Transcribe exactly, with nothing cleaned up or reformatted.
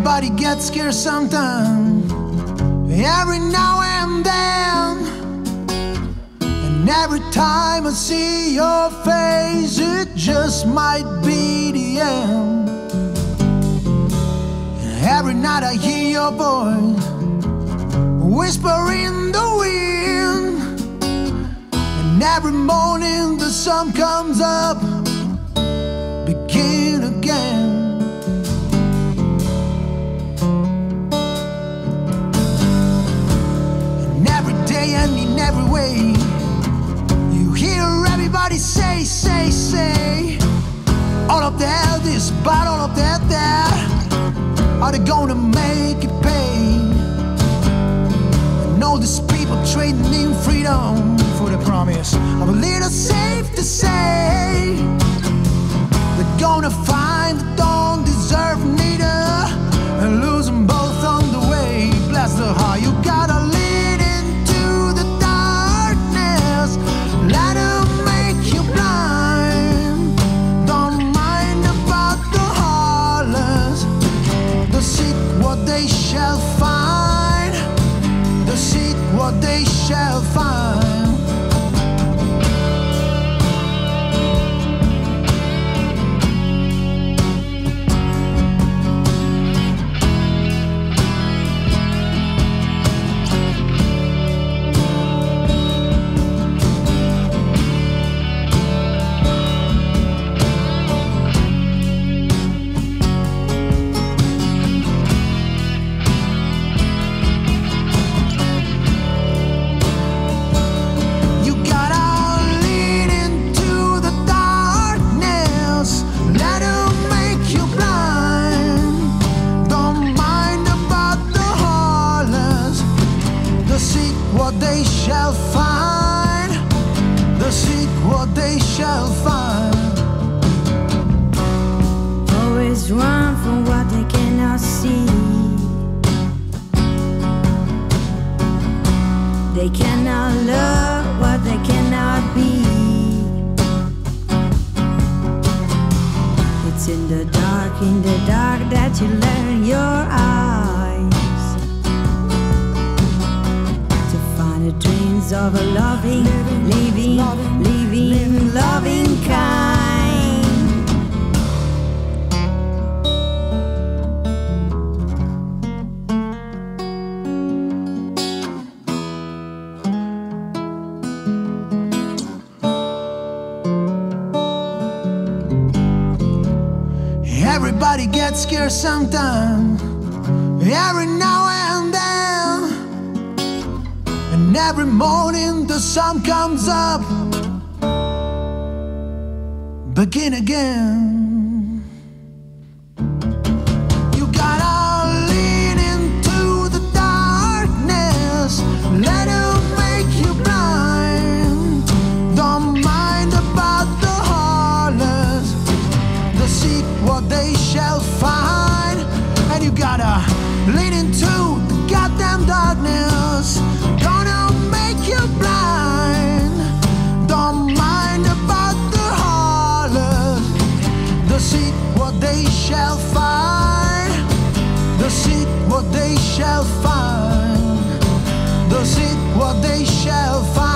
Everybody gets scared sometime, every now and then. And every time I see your face, it just might be the end. And every night I hear your voice whisper in the wind. And every morning the sun comes up, begin again. And in every way you hear everybody say, say, say, all of that is bad, all of that, that are they gonna make it pay? And all these people trading in freedom for the promise of a little safe to say. They're gonna find that don't deserve neither, and lose them both on the way. Bless the heart, you gotta live. Let them make you blind. Don't mind about the heartless. The seek what they shall find. The seek what they shall find. What they shall find, the seek what they shall find. Always run from what they cannot see. They cannot love what they cannot be. It's in the dark, in the dark that you learn your eyes. The dreams of a loving, living, living, loving kind. Everybody gets scared sometime, every now and then. And every morning the sun comes up, begin again. You gotta lean into the darkness, let it make you blind. Don't mind about the heartless, the seek what they shall find. And you gotta lean into the goddamn darkness, gonna make you blind. Don't mind about the heartless, the seek what they shall find. The seek what they shall find. The seek what they shall find.